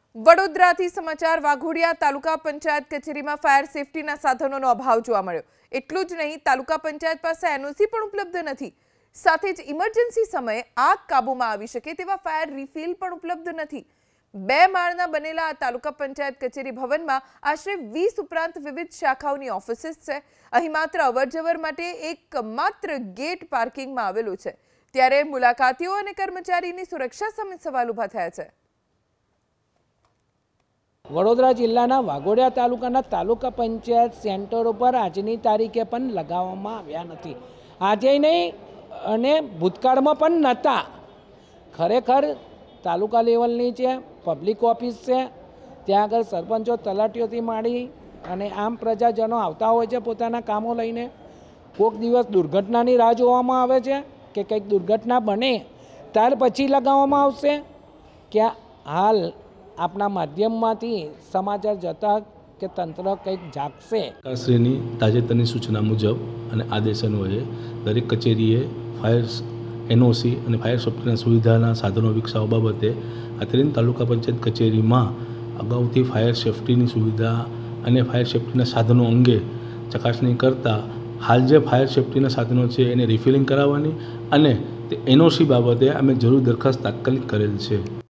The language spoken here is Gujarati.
વડોદરાથી સમાચાર વાઘોડિયા તાલુકા પંચાયત કચેરીમાં ફાયર સેફટીના સાધનોનો અભાવ જોવા મળ્યો। એટલું જ નહીં, તાલુકા પંચાયત પાસે એનઓસી પણ ઉપલબ્ધ નથી। સાથે જ ઇમરજન્સી સમયે આગ કાબૂમાં આવી શકે તેવા ફાયર રિફિલ પણ ઉપલબ્ધ નથી। 2 માળના બનેલા આ તાલુકા પંચાયત કચેરી ભવનમાં આશરે 20 ઉપરાંત વિવિધ શાખાઓની ઓફિસીસ છે। અહીં માત્ર અવરજવર માટે એકમાત્ર ગેટ પાર્કિંગમાં આવેલું છે, ત્યારે મુલાકાતીઓ અને કર્મચારીની સુરક્ષા સામે સવાલ ઊભા થયા છે। વડોદરા જિલ્લાના વાઘોડિયા તાલુકાના તાલુકા પંચાયત સેન્ટરો પર આજની તારીખે પણ લગાવવામાં આવ્યા નથી। આજે નહીં અને ભૂતકાળમાં પણ નહોતા। ખરેખર તાલુકા લેવલની છે, પબ્લિક ઓફિસ છે, ત્યાં આગળ સરપંચો તલાટીઓથી માંડી અને આમ પ્રજાજનો આવતા હોય છે પોતાના કામો લઈને। કોઈક દિવસ દુર્ઘટનાની રાહ જોવામાં આવે છે કે કંઈક દુર્ઘટના બને ત્યાર પછી લગાવવામાં આવશે કે હાલ આપણા માધ્યમમાંથી સમાચાર જતા કે તંત્ર કંઈક જાગશે। સરકારશ્રીની તાજેતરની સૂચના મુજબ અને આદેશ અન્વયે દરેક કચેરીએ ફાયર એનઓસી અને ફાયર સેફ્ટીના સુવિધાના સાધનો વિકસાવવા બાબતે અત્રેની તાલુકા પંચાયત કચેરીમાં અગાઉથી ફાયર સેફ્ટીની સુવિધા અને ફાયર સેફ્ટીના સાધનો અંગે ચકાસણી કરતાં હાલ જે ફાયર સેફ્ટીના સાધનો છે એને રિફિલિંગ કરાવવાની અને તે એનઓસી બાબતે અમે જરૂર દરખાસ્ત તાત્કાલિક કરેલ છે।